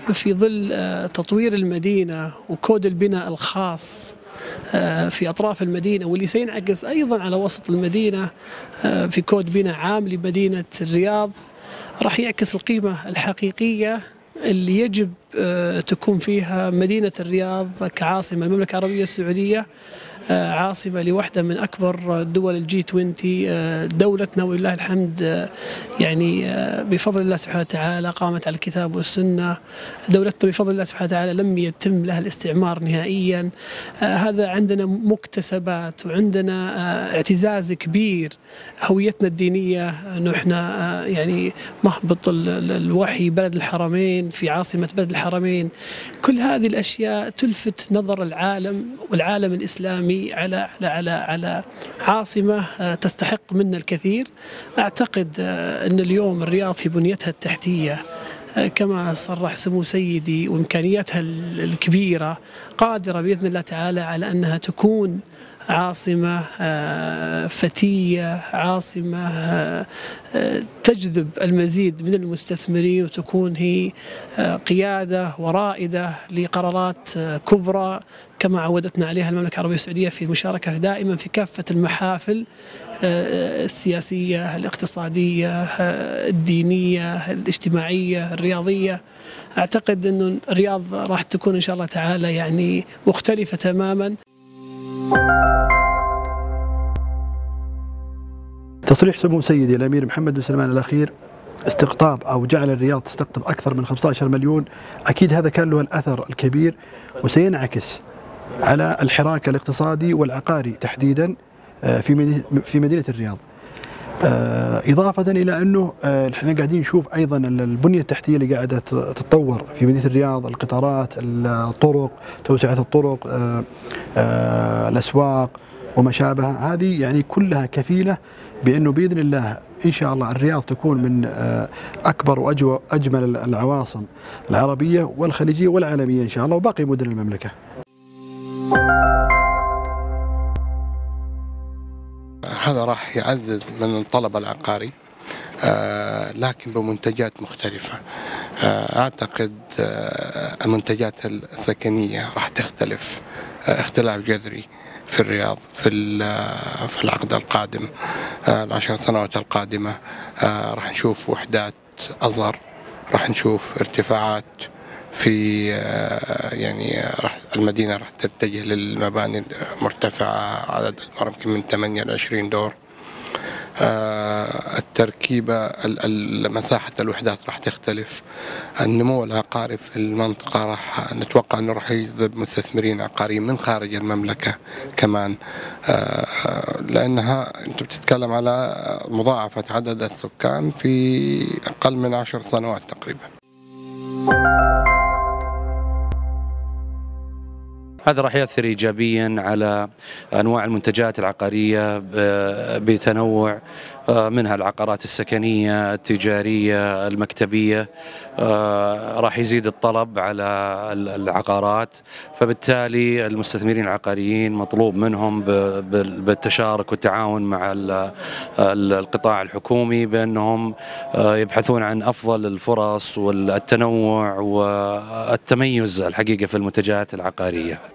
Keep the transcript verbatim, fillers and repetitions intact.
في ظل تطوير المدينة وكود البناء الخاص في أطراف المدينة، واللي سينعكس أيضا على وسط المدينة في كود بناء عام لمدينة الرياض، راح يعكس القيمة الحقيقية اللي يجب تكون فيها مدينة الرياض كعاصمة المملكة العربية السعودية، عاصمة لوحدة من أكبر دول الجي عشرين. دولتنا ولله الحمد يعني بفضل الله سبحانه وتعالى قامت على الكتاب والسنة. دولتنا بفضل الله سبحانه وتعالى لم يتم لها الاستعمار نهائيا. هذا عندنا مكتسبات وعندنا اعتزاز كبير. هويتنا الدينية نحن يعني مهبط الوحي، بلد الحرمين، في عاصمة بلد الحرمين. كل هذه الأشياء تلفت نظر العالم والعالم الإسلامي على على على على عاصمة تستحق منا الكثير. أعتقد أن اليوم الرياض في بنيتها التحتية كما صرح سمو سيدي وإمكانياتها الكبيرة قادرة بإذن الله تعالى على أنها تكون عاصمة فتية، عاصمة تجذب المزيد من المستثمرين، وتكون هي قيادة ورائدة لقرارات كبرى كما عودتنا عليها المملكة العربية السعودية في المشاركة دائما في كافة المحافل السياسية، الاقتصادية، الدينية، الاجتماعية، الرياضية. أعتقد أن الرياض راح تكون إن شاء الله تعالى يعني مختلفة تماما. تصريح سمو سيدي الأمير محمد بن سلمان الأخير استقطاب أو جعل الرياض تستقطب أكثر من خمسة عشر مليون، أكيد هذا كان له الأثر الكبير وسينعكس على الحراك الاقتصادي والعقاري تحديدا في في مدينة الرياض. إضافة إلى أنه احنا قاعدين نشوف أيضا البنية التحتية اللي قاعدة تتطور في مدينة الرياض، القطارات، الطرق، توسعة الطرق، الأسواق وما شابه. هذه يعني كلها كفيلة بأنه بإذن الله إن شاء الله الرياض تكون من أكبر وأجمل العواصم العربية والخليجية والعالمية إن شاء الله، وباقي مدن المملكة. هذا راح يعزز من الطلب العقاري آه لكن بمنتجات مختلفة. آه أعتقد آه المنتجات السكنية راح تختلف آه اختلاف جذري في الرياض في في العقد القادم. آه العشر سنوات القادمة آه راح نشوف وحدات أصغر، راح نشوف ارتفاعات في آه يعني راح المدينة راح تتجه للمباني المرتفعة، عدد الأدوار يمكن من ثمانية إلى عشرين دور. آه التركيبة، مساحة الوحدات راح تختلف. النمو العقاري في المنطقة راح نتوقع أنه راح يجذب مستثمرين عقاريين من خارج المملكة كمان، آه لأنها أنت بتتكلم على مضاعفة عدد السكان في أقل من عشر سنوات تقريبا. هذا راح يأثر إيجابيا على أنواع المنتجات العقارية بتنوع، منها العقارات السكنية، التجارية، المكتبية. راح يزيد الطلب على العقارات، فبالتالي المستثمرين العقاريين مطلوب منهم بالتشارك والتعاون مع القطاع الحكومي بأنهم يبحثون عن أفضل الفرص والتنوع والتميز الحقيقة في المنتجات العقارية.